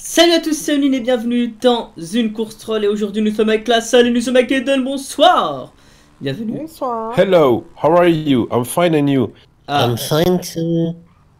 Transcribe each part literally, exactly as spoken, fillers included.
Salut à tous, c'est Nine et bienvenue dans une course troll. Et aujourd'hui nous sommes avec la salle et nous sommes avec Eden. Bonsoir. Bienvenue. Bonsoir. Hello, how are you? I'm fine and you? Ah, I'm fine too.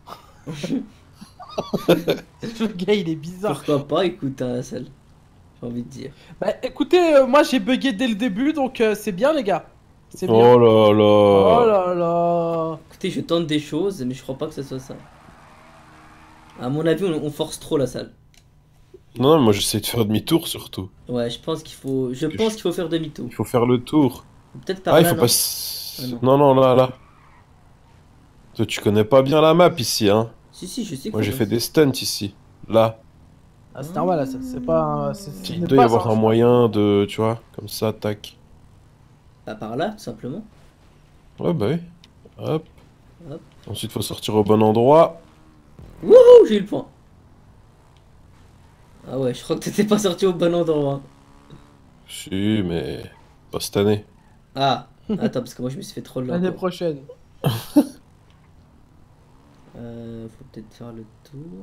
Le gars il est bizarre. pourquoi pas, écoute hein, la salle. J'ai envie de dire. Bah écoutez, euh, moi j'ai bugué dès le début donc euh, c'est bien les gars. C'est bien. Oh là Oh là. là là. Écoutez, je tente des choses, mais je crois pas que ce soit ça. À mon avis, on, on force trop la salle. Non, non, moi j'essaie de faire demi-tour surtout. Ouais, je pense qu'il faut, je Parce que pense je- qu'il faut faire demi-tour. Il faut faire le tour. Peut-être par Ah, il là, faut non pas... s- Ah, non. non, non, là, là. Toi, tu connais pas bien la map ici, hein? Si, si, je sais qu'il Moi faut j'ai pas- fait des stunts ici. Là. Ah, c'est normal là, ça, c'est pas. un- c'est- ce Il n'est doit y pas avoir un choix. moyen de... Tu vois, comme ça, tac. Pas par là, tout simplement. Ouais, bah oui. Hop. Hop. Ensuite, faut sortir au bon endroit. Wouhou, j'ai eu le point. Ah ouais, je crois que t'étais pas sorti au bon endroit. Si, mais... Pas cette année. Ah, attends, parce que moi je me suis fait troll là. L'année encore. prochaine. Euh, faut peut-être faire le tour.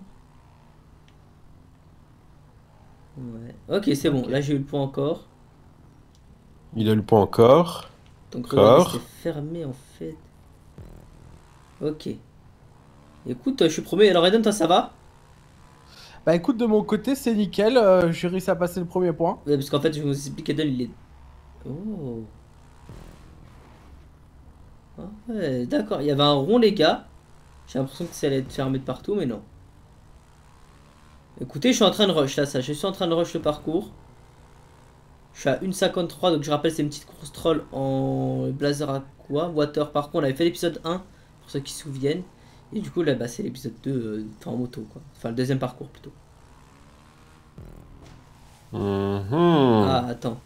Ouais. Ok, c'est bon. Ok. Là, j'ai eu le point encore. Il a le point encore. Donc, regardez, Encore. c'est fermé en fait. Ok. Écoute, je suis premier. Alors, Eden, toi, ça va? Bah écoute, de mon côté c'est nickel, euh, j'ai réussi à passer le premier point. Ouais, parce qu'en fait, je vous explique, Eden, il est. Oh. Ah ouais, d'accord. Il y avait un rond, les gars. J'ai l'impression que ça allait être fermé de partout, mais non. Écoutez, je suis en train de rush là, ça. Je suis en train de rush le parcours. Je suis à une cinquante-trois, donc je rappelle, c'est une petite course troll en Blazer Aqua, Water. Par contre, on avait fait l'épisode un, pour ceux qui se souviennent. Et du coup, là, bah, c'est l'épisode deux, euh, enfin en moto, quoi. Enfin, le deuxième parcours plutôt. Mhm. Ah, attends.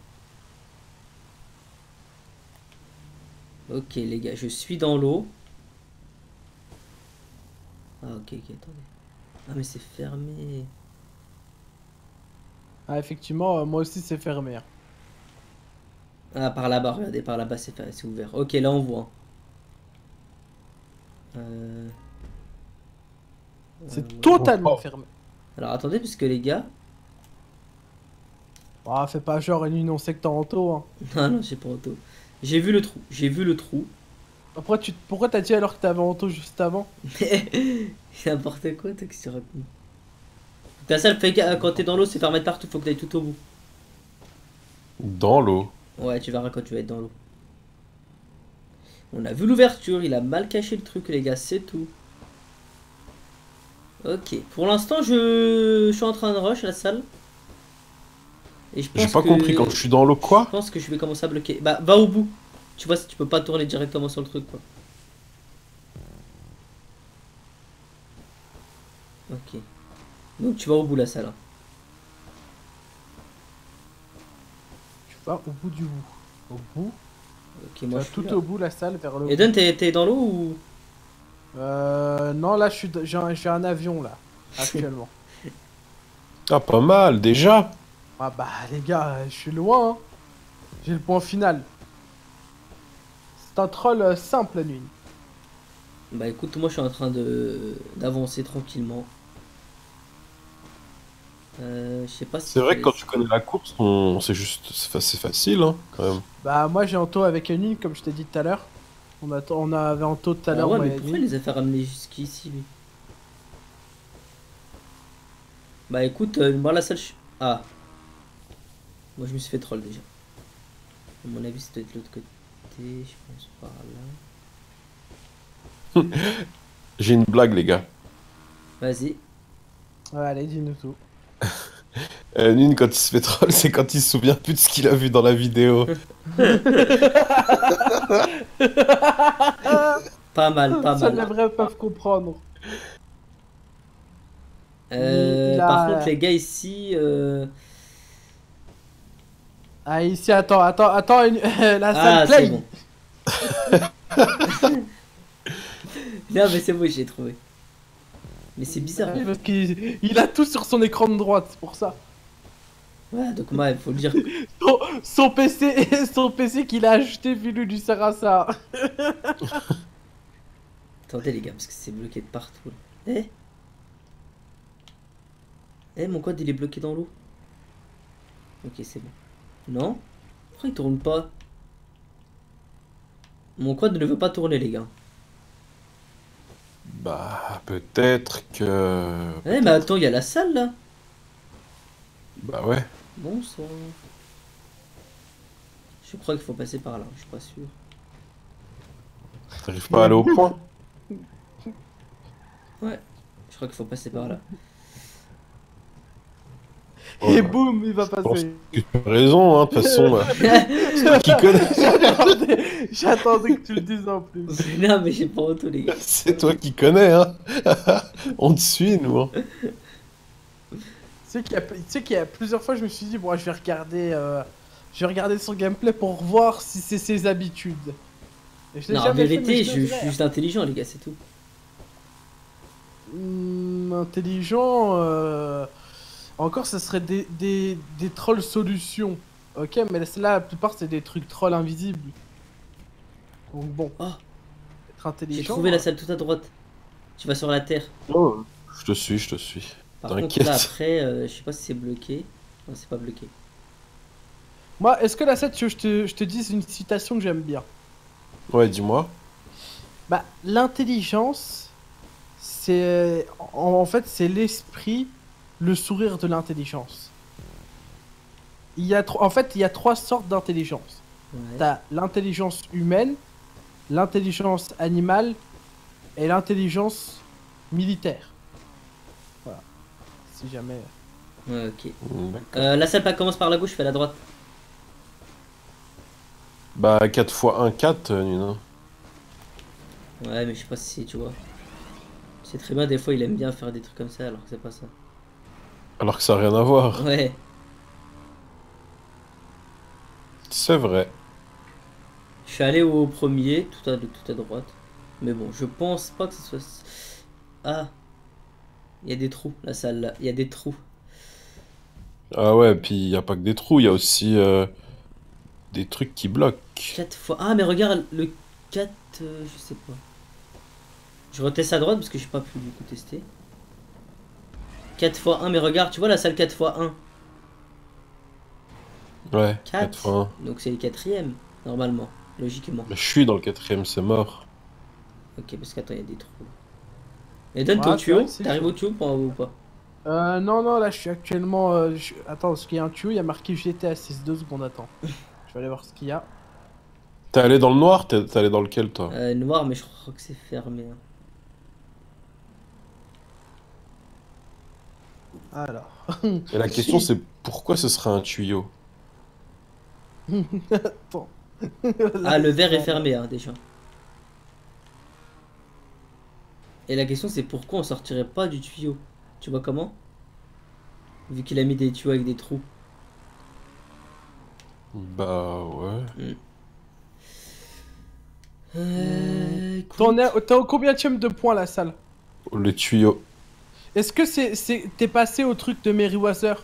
Ok, les gars, je suis dans l'eau. Ah, ok, ok, attendez. Ah, mais c'est fermé. Ah effectivement, euh, moi aussi c'est fermé. hein. Ah, par là-bas, regardez, par là-bas, c'est fermé, c'est ouvert. Ok, là, on voit. Euh... C'est euh, ouais. totalement Oh. fermé. Alors, attendez, parce que les gars... Ah fais pas genre une union sectorento hein. Non, non, j'ai pas auto. J'ai vu le trou, j'ai vu le trou. Après tu pourquoi t'as dit alors que t'avais auto juste avant? Mais n'importe quoi, toi, qu'est-ce que tu racontes? Ta salle, fait que quand t'es dans l'eau, c'est fermé de partout, faut que t'ailles tout au bout. Dans l'eau. Ouais, tu verras quand tu vas être dans l'eau. On a vu l'ouverture, il a mal caché le truc, les gars, c'est tout. Ok, pour l'instant, je... je suis en train de rush la salle. Et je pense J'ai pas que... compris, quand je suis dans l'eau, quoi? Je pense que je vais commencer à bloquer. Bah, va au bout. Tu vois, si tu peux pas tourner directement sur le truc, quoi. Ok. Donc tu vas au bout la salle. hein. Tu vas au bout du bout. Au bout. Ok, Tu moi vas je suis tout là. au bout la salle vers le bout. Eden, t'es t'es dans l'eau ou... Euh non là je suis d- j'ai un, j'ai un avion là actuellement. Ah, pas mal, déjà. Ah bah les gars, euh, je suis loin. hein. J'ai le point final. C'est un troll euh, simple la nuit. Bah écoute, moi je suis en train de d'avancer tranquillement. Euh, je sais pas si... C'est vrai que quand tu connais la course, on... c'est juste... C'est fa- c'est facile, hein, quand même. Bah moi j'ai un taux avec une nuit comme je t'ai dit tout à l'heure. On, a on avait un taux tout à Ah l'heure. ouais, moi mais et pourquoi Nuit. il les a fait ramener jusqu'ici, lui? Bah écoute, euh, moi la salle... je- Ah. Moi je me suis fait troll déjà. À mon avis, c'est peut-être l'autre côté, je pense par là. J'ai une blague, les gars. Vas-y. Ouais, allez dis-nous tout. Euh, Nune, quand il se fait troll, c'est quand il se souvient plus de ce qu'il a vu dans la vidéo. Pas mal, pas Seuls mal. les vrais peuvent comprendre. Euh, Il a- Par contre, les gars ici... Euh... Ah ici attends, attends, attends, une... la salle Ah, play. c'est bon. Non, mais c'est bon, j'ai trouvé. Mais c'est bizarre. Ouais, parce qu'il il a tout sur son écran de droite, c'est pour ça. Ouais, donc moi, il faut le dire. Son, son P C, son P C qu'il a acheté, vu lui lui sert à ça. Attendez, les gars, parce que c'est bloqué de partout. là. Eh Eh, mon quad il est bloqué dans l'eau. Ok, c'est bon. Non? Pourquoi il tourne pas? Mon quad ne veut pas tourner, les gars. Bah, peut-être que... Eh, mais attends, il y a la salle là. Bah ouais. Bonsoir. Je crois qu'il faut passer par là, je suis pas sûr. T'arrives pas à aller au point? Ouais, je crois qu'il faut passer par là. Et Oh, boum, il va je pense passer. que tu as raison, hein, de toute façon. euh, c'est toi qui connais. J'attendais j'attendais que tu le dises en plus. Non, mais j'ai pas auto, les gars. C'est toi qui connais, hein. On te suit, nous. Hein. Tu sais qu'il y, a- tu sais qu'il y a plusieurs fois, je me suis dit, bon, je vais regarder, euh, je vais regarder son gameplay pour voir si c'est ses habitudes. Et je l'ai Non, en jamais fait, mais vérité, je je je devrais. suis juste intelligent, les gars, c'est tout. Hmm, intelligent, euh... encore, ça serait des, des, des trolls solutions. Ok, mais là, la plupart, c'est des trucs trolls invisibles. Donc bon, Oh, être intelligent. j'ai trouvé la euh, salle tout à droite. Tu vas sur la terre. Oh, je te suis, je te suis. Par contre, T'inquiète. là, après, euh, je sais pas si c'est bloqué. Non, c'est pas bloqué. Moi, est-ce que la set, tu veux que je te, je te dise une citation que j'aime bien? Ouais, dis-moi. Bah, l'intelligence, c'est. En, en fait, c'est l'esprit, le sourire de l'intelligence. Il y a tro- En fait, il y a trois sortes d'intelligence. Ouais. T'as l'intelligence humaine, l'intelligence animale et l'intelligence militaire. Voilà. Si jamais. Ouais, ok. Mm, d'accord. Euh, la salle commence par la gauche, fais la droite. Bah, quatre fois un, quatre, euh, Nina. Ouais, mais je sais pas si tu vois. C'est très bien, des fois il aime bien faire des trucs comme ça alors que c'est pas ça. Alors que ça n'a rien à voir. Ouais. C'est vrai. Je suis allé au premier, tout à, tout à droite. Mais bon, je pense pas que ce soit. Ah! Il y a des trous, la salle là. Il y a des trous. Ah ouais, puis il n'y a pas que des trous, il y a aussi euh, des trucs qui bloquent. quatre fois. Ah, mais regarde, le quatre, euh, je sais pas. Je reteste à droite parce que je n'ai pas pu du coup tester. quatre fois un, mais regarde, tu vois la salle quatre fois un. Ouais, quatre. quatre fois un. Donc c'est le quatrième, normalement, logiquement. Mais je suis dans le quatrième, c'est mort. Ok, parce qu'attends, il y a des trous. Et donne Ouais, ton c'est vrai tuyau, que c'est t'arrives chaud. au tuyau pour ou pas? Euh, non, non, là, je suis actuellement. euh, je- Attends, parce qu'il y a un tuyau, il y a marqué G T A six, deux secondes, attends. Je vais aller voir ce qu'il y a. T'es allé dans le noir? T'es t'es allé dans lequel, toi? Euh, noir, mais je crois que c'est fermé. hein. Alors. Et la question, c'est pourquoi ce serait un tuyau? Attends. Ah, le verre est fermé, hein, déjà. Et la question, c'est pourquoi on sortirait pas du tuyau? Tu vois comment? Vu qu'il a mis des tuyaux avec des trous. Bah ouais. Euh, écoute. T'en es- T'es au combien de points la salle? Le tuyau. Est-ce que c'est. c'est- T'es passé au truc de Meriwether?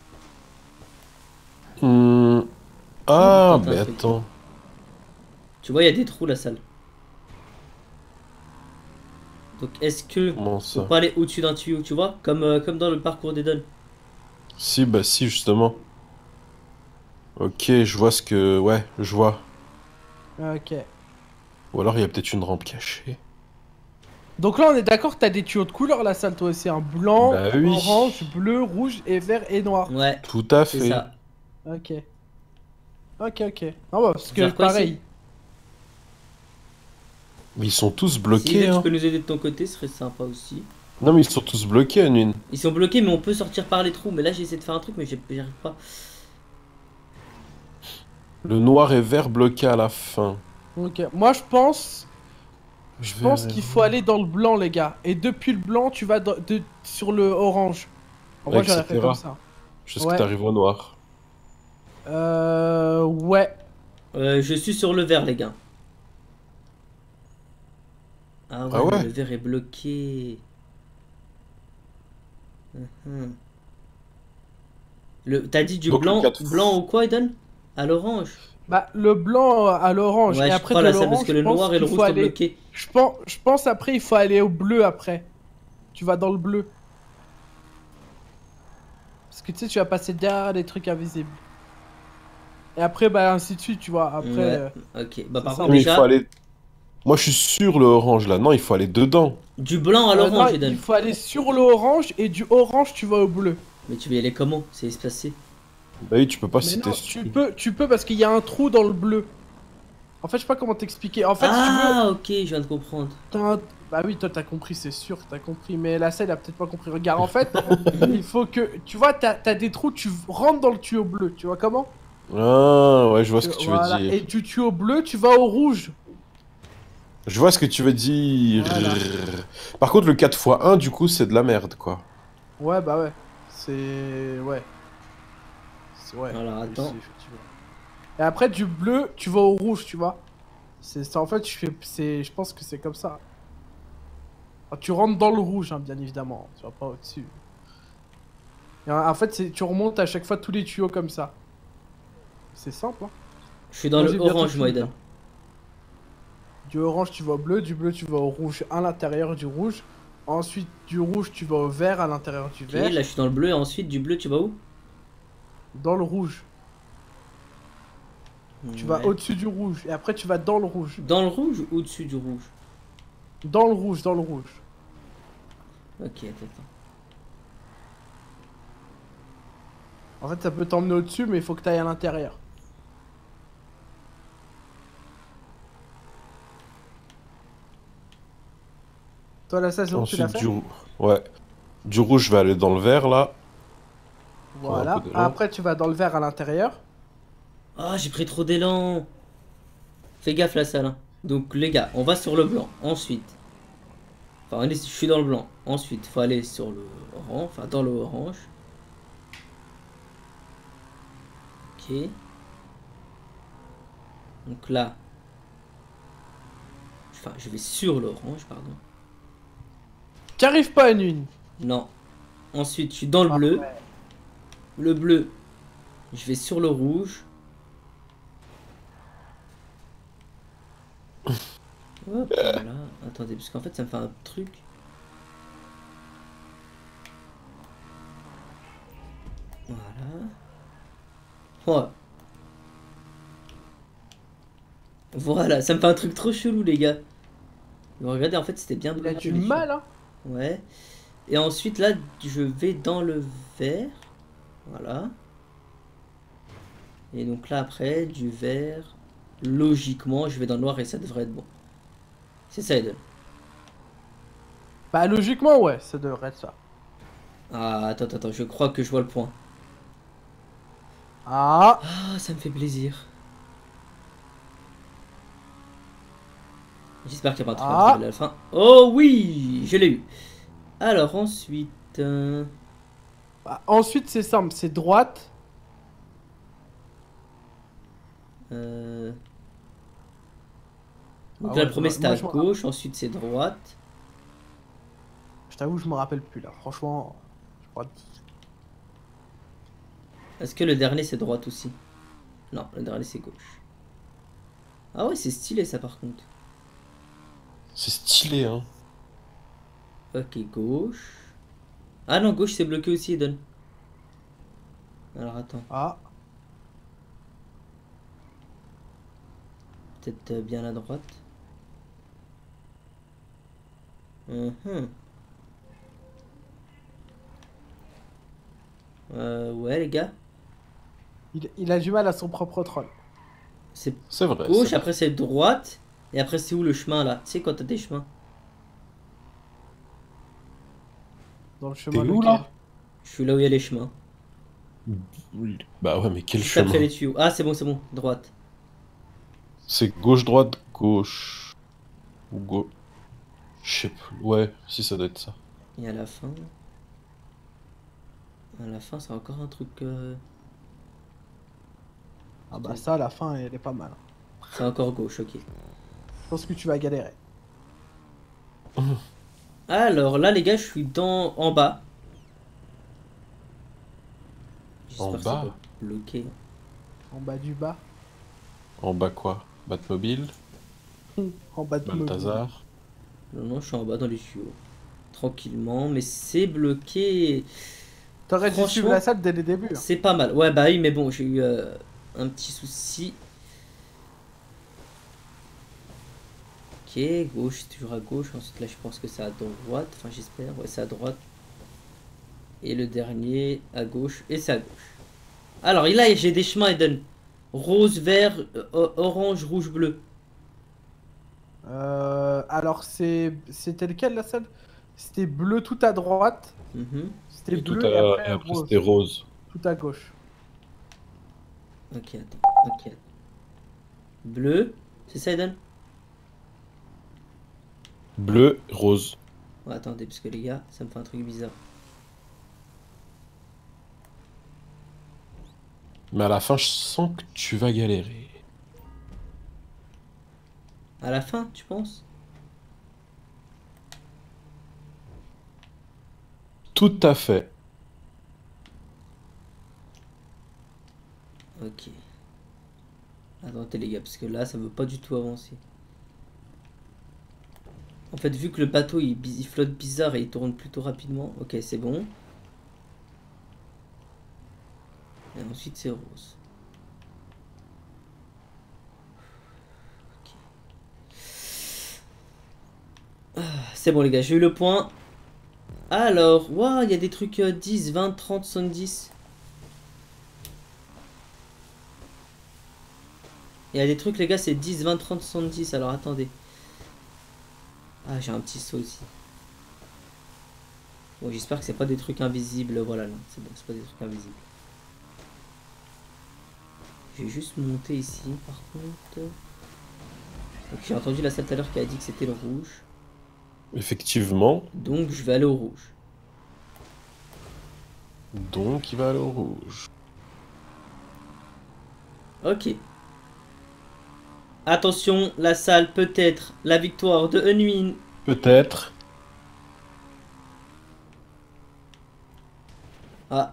Hmm. Ah, Attends, mais un truc. attends. Tu vois, il y a des trous, la salle. Donc, est-ce que Comment faut ça? pas aller au-dessus d'un tuyau, tu vois? Comme, euh, comme dans le parcours d'Eden. Si, bah si, justement. Ok, je vois ce que... Ouais, je vois. Ok. Ou alors il y a peut-être une rampe cachée. Donc là, on est d'accord que t'as des tuyaux de couleur la salle, toi aussi. Un blanc, Bah oui. orange, bleu, rouge et vert et noir. Ouais, Tout à c'est fait. ça. Ok. Ok, ok. Non, bah, parce que Faire quoi pareil. ici? Mais ils sont tous Si bloqués, tu hein. peux nous aider de ton côté, ce serait sympa aussi. Non, mais ils sont tous bloqués, Anune. Ils sont bloqués, mais on peut sortir par les trous. Mais là, j'ai essayé de faire un truc, mais j'ai- j'y arrive pas. Le noir et vert bloqués à la fin. Ok. Moi, je pense. Je Vert pense et qu'il faut aller dans le blanc, les gars. Et depuis le blanc, tu vas dans- de- sur le orange. Moi, j'aurais fait et cetera. comme ça. Jusqu'à Ouais. t'arrives au noir. Euh. Ouais. Euh, je suis sur le vert, les gars. Ah ouais, Ah ouais? mais le vert est bloqué. Mhm. Le, t'as dit du Donc, le blanc, quatre- blanc ou quoi, Eden? À l'orange. Bah, le blanc à l'orange. Ouais, et je après, crois de là, ça, l'orange, parce que je le pense noir et le qu'il rouge faut sont aller. bloqués. Je pense, je pense après, il faut aller au bleu après. Tu vas dans le bleu. que tu sais, tu vas passer derrière les trucs invisibles. Et après, bah ainsi de suite, tu vois. Après, Ouais, euh, ok. Bah c'est par ça. contre Mais il faut déjà, aller. Moi, je suis sur le orange là. Non, il faut aller dedans. du blanc à euh, non, l'orange, il Eden. faut aller sur le orange et du orange, tu vas au bleu. Mais tu vas y aller comment? C'est espacé. Bah oui, tu peux pas Mais si t'es non, sur. tu peux, tu peux parce qu'il y a un trou dans le bleu. En fait, je sais pas comment t'expliquer. En fait, si tu veux, Ah, ok, je viens de comprendre. t'as un... Bah oui, toi t'as compris, c'est sûr que t'as compris. Mais la selle a peut-être pas compris. Regarde, en fait, il faut que... Tu vois, t'as t'as des trous, tu rentres dans le tuyau bleu. Tu vois comment? Ah, ouais, je vois ce Tu- que tu veux Voilà. dire. Et du tuyau bleu, tu vas au rouge. Je vois ce que tu veux dire. Voilà. Par contre, le quatre fois un, du coup, c'est de la merde, quoi. Ouais, bah ouais. C'est... Ouais. C'est... Ouais. Alors Oui, c'est attends. effectivement. Et après, du bleu, tu vas au rouge, tu vois. C'est ça, en fait, je fais... c'est... Je pense que c'est comme ça. Enfin, tu rentres dans le rouge, hein, bien évidemment. Tu vas pas au-dessus. Et en en fait, c'est- tu remontes à chaque fois tous les tuyaux comme ça. C'est simple, hein. Je suis dans Moi, le j'ai bientôt orange, moi, fini, Eden. là. Du orange, tu vas au bleu. Du bleu, tu vas au rouge à l'intérieur du rouge. Ensuite, du rouge, tu vas au vert à l'intérieur du Ok, vert. là je suis dans le bleu et ensuite du bleu, tu vas où? Dans le rouge. Tu vas Ouais. au-dessus du rouge. Et après, tu vas dans le rouge. Dans le rouge ou au-dessus du rouge? Dans le rouge, dans le rouge. Ok, attends, attends. En fait, ça peut t'emmener au-dessus, mais il faut que tu ailles à l'intérieur. Toi, la saison, tu l'as Ensuite, fait? du... rou- Ouais. Du rouge, je vais aller dans le vert, là. Prendre un Voilà. peu d'élan. Après, tu vas dans le vert à l'intérieur. Ah, j'ai pris trop d'élan. Fais gaffe la salle, hein. Donc les gars, on va sur le blanc. Ensuite. Enfin, on est- je suis dans le blanc. Ensuite, faut aller sur le orange. Enfin, dans le orange. Ok. Donc là. Enfin, je vais sur l'orange, pardon. Tu arrives pas à une une. Non. Ensuite, je suis dans le Ah, bleu. ouais. Le bleu. Je vais sur le rouge. Hop, voilà. Attendez, parce qu'en fait, ça me fait un truc. Voilà. Ouais. Voilà, ça me fait un truc trop chelou, les gars. Mais regardez, en fait, c'était bien Il a bloqué du dessus. mal, hein. Ouais. Et ensuite, là, je vais dans le vert. Voilà. Et donc là, après, du vert. Logiquement, je vais dans le noir et ça devrait être bon. C'est ça, Eden. Bah, logiquement, ouais, ça devrait être ça. Ah, attends, attends, attends, je crois que je vois le point. Ah, Ah, ça me fait plaisir. J'espère qu'il n'y a pas un truc Ah. à la fin. Oh oui, je l'ai eu. Alors ensuite... euh, Bah, ensuite, c'est simple, c'est droite. euh, Donc Ah là, ouais, le premier moi- c'était moi, à je me gauche, ensuite c'est droite. Je t'avoue, je me rappelle plus là. Franchement, je crois. Est-ce que le dernier c'est droite aussi? Non, le dernier c'est gauche. Ah ouais, c'est stylé ça par contre. C'est stylé, hein. Ok, gauche. Ah non, gauche c'est bloqué aussi, Eden. Alors attends, Ah, peut-être euh, bien à droite. Mhm. Euh, ouais les gars. il, il a du mal à son propre troll. C'est C'est vrai. gauche, c'est après c'est droite. Et après c'est où le chemin là? Tu sais quand t'as des chemins? Dans le T'es chemin où, lequel? là? Je suis là où il y a les chemins. Oui. Bah ouais, mais quel Juste après chemin? les tuyaux. Ah c'est bon, c'est bon, droite. C'est gauche-droite, gauche. Ou gauche. Je sais plus. Ouais, si ça doit être ça. Et à la fin... À la fin c'est encore un truc... euh, Ah bah ça, à la fin, elle est pas mal. C'est encore gauche, ok. Je pense que tu vas galérer. Alors là les gars, je suis dans... en bas. En J'espère que c'est bas? pas bloqué. En bas du bas. En bas quoi? Batmobile? En bas de Balthazar? Non, non, je suis en bas dans les tuyaux. Tranquillement, mais c'est bloqué. T'aurais dû suivre Franchement, la salle dès les débuts. hein. c'est pas mal. Ouais, bah oui, mais bon, j'ai eu euh, un petit souci. Ok, gauche, c'est toujours à gauche. Ensuite, là, je pense que c'est à droite. Enfin, j'espère. Ouais, c'est à droite. Et le dernier à gauche. Et c'est à gauche. Alors, là, j'ai des chemins, Eden. Rose, vert, euh, orange, rouge, bleu. Euh, alors, c'est c'était lequel la salle? C'était bleu tout à droite. Mhm. C'était Et tout bleu et à... après, et après rose. c'était rose. Tout à gauche. Ok, attends. Ok. Bleu. C'est ça, Eden? Bleu, rose. Ouais, attendez, parce que les gars, ça me fait un truc bizarre. Mais à la fin, je sens que tu vas galérer. À la fin, tu penses? Tout à fait. Ok. Attendez les gars, parce que là, ça veut pas du tout avancer. En fait, vu que le bateau, il, bi- il flotte bizarre et il tourne plutôt rapidement. Ok, c'est bon. Et ensuite, c'est rose. Ok. Ah, c'est bon les gars, j'ai eu le point. Alors, waouh, il y a des trucs euh, dix, vingt, trente, soixante-dix. Il y a des trucs les gars, c'est dix, vingt, trente, soixante-dix. Alors attendez. Ah, j'ai un petit saut aussi. Bon, j'espère que c'est pas des trucs invisibles. Voilà, là, c'est bon, c'est pas des trucs invisibles. Je vais juste monter ici, par contre. Donc j'ai entendu la salle tout à l'heure qui a dit que c'était le rouge. Effectivement. Donc je vais aller au rouge. Donc, il va aller au rouge. Ok. Attention, la salle peut être la victoire de Unwin. Peut-être. Ah.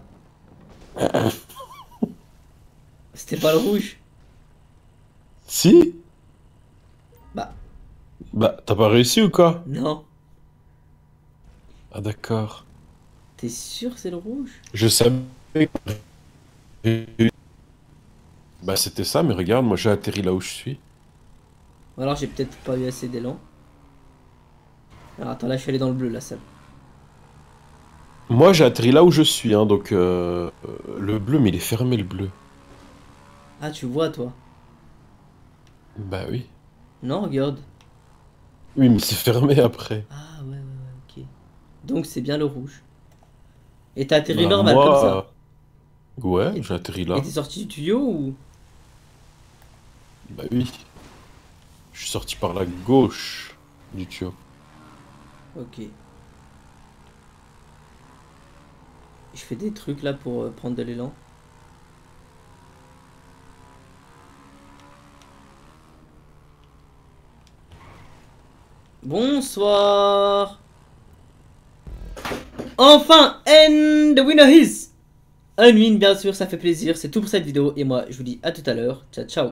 C'était pas le rouge. Si? Bah, Bah, t'as pas réussi ou quoi? non. Ah, d'accord. T'es sûr que c'est le rouge? Je savais que... Bah, c'était ça, mais regarde, moi j'ai atterri là où je suis. Ou alors j'ai peut-être pas eu assez d'élan. Alors attends, là je suis allé dans le bleu, la salle. Moi j'ai atterri là où je suis, hein, donc euh, euh, le bleu, mais il est fermé le bleu. Ah, tu vois toi. Bah oui. Non, regarde. Oui, mais c'est fermé après. Ah ouais, ouais, ouais, ok. Donc c'est bien le rouge. Et t'as atterri Bah normal moi... comme ça. euh, Ouais, Et j'ai atterri et là. t'es sorti du tuyau ou... Bah oui. Je suis sorti par la gauche du tuyau. Ok. Je fais des trucs là pour euh, prendre de l'élan. Bonsoir. Enfin, and the winner is Unwin, bien sûr, ça fait plaisir. C'est tout pour cette vidéo. Et moi, je vous dis à tout à l'heure. Ciao, ciao.